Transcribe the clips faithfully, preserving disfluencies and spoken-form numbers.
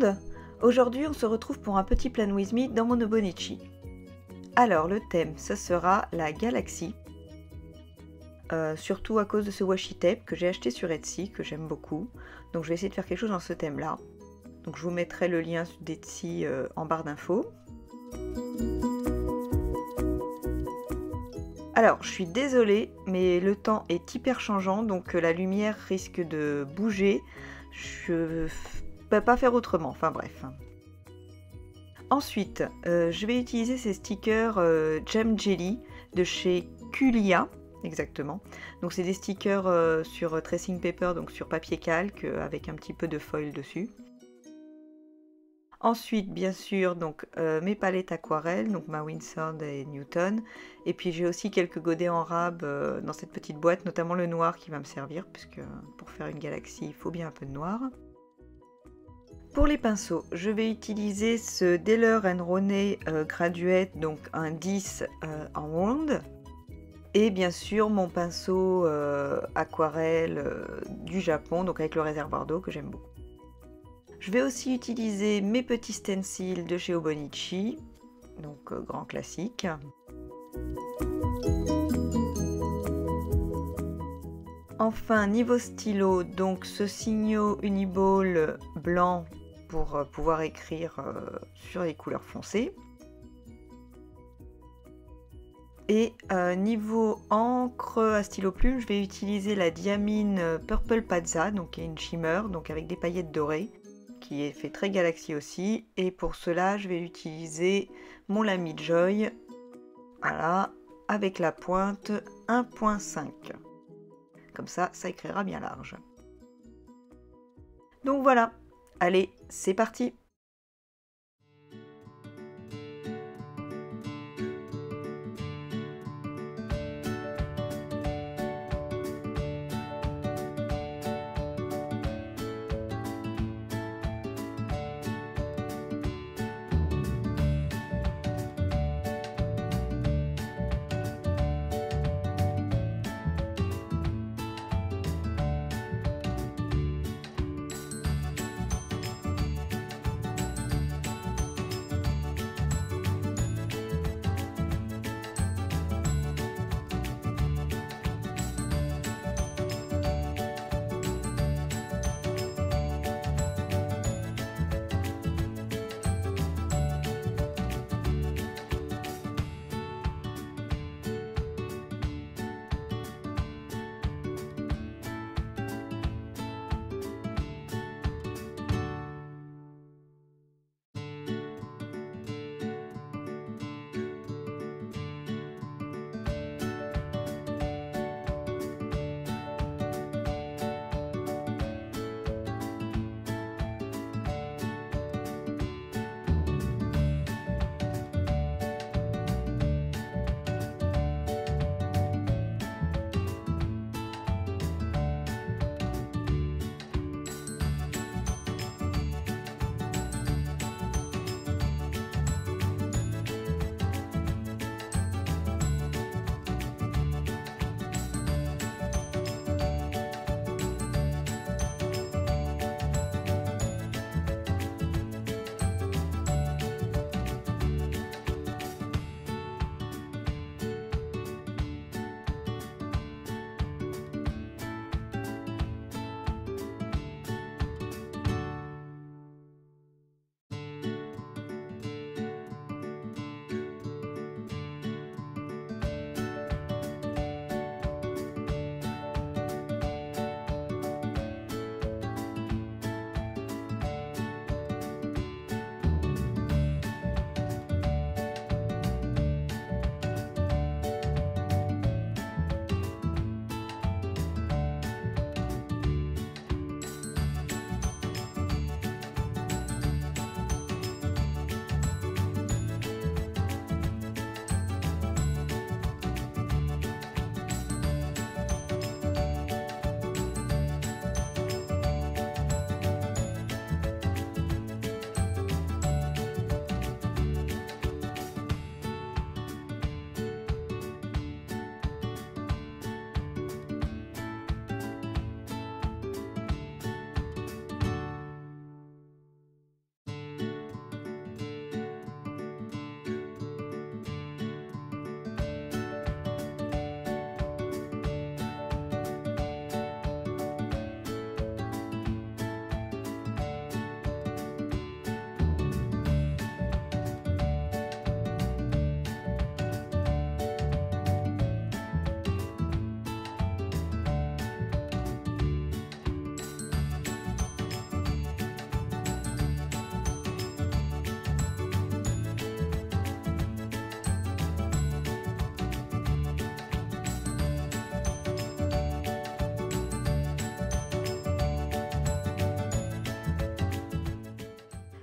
monde! Aujourd'hui on se retrouve pour un petit Plan With Me dans mon Hobonichi. Alors le thème ce sera la galaxie, euh, surtout à cause de ce washi tape que j'ai acheté sur Etsy, que j'aime beaucoup. Donc je vais essayer de faire quelque chose dans ce thème là. Donc je vous mettrai le lien d'Etsy euh, en barre d'infos. Alors, je suis désolée, mais le temps est hyper changeant, donc la lumière risque de bouger. Je ne peux pas faire autrement, enfin bref. Ensuite, euh, je vais utiliser ces stickers euh, Jam Jelly de chez Kulia, exactement. Donc c'est des stickers euh, sur tracing paper, donc sur papier calque, euh, avec un petit peu de foil dessus. Ensuite, bien sûr, donc euh, mes palettes aquarelles, donc ma Winsor et Newton. Et puis j'ai aussi quelques godets en rab euh, dans cette petite boîte, notamment le noir qui va me servir, puisque pour faire une galaxie, il faut bien un peu de noir. Pour les pinceaux, je vais utiliser ce Daler and Rowney euh, Graduate, donc un dix euh, en round. Et bien sûr mon pinceau euh, aquarelle euh, du Japon, donc avec le réservoir d'eau que j'aime beaucoup. Je vais aussi utiliser mes petits stencils de chez Hobonichi, donc euh, grand classique. Enfin, niveau stylo, donc ce Signo Uniball blanc pour euh, pouvoir écrire euh, sur les couleurs foncées. Et euh, niveau encre à stylo plume, je vais utiliser la Diamine Purple Pazza, donc qui est une shimmer, donc avec des paillettes dorées, qui est fait très galaxie aussi. Et pour cela, je vais utiliser mon Lamy Joy, voilà, avec la pointe un point cinq. Comme ça, ça écrira bien large. Donc voilà, allez, c'est parti!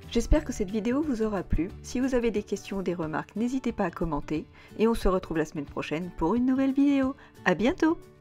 J'espère que cette vidéo vous aura plu. Si vous avez des questions ou des remarques, n'hésitez pas à commenter. Et on se retrouve la semaine prochaine pour une nouvelle vidéo. À bientôt!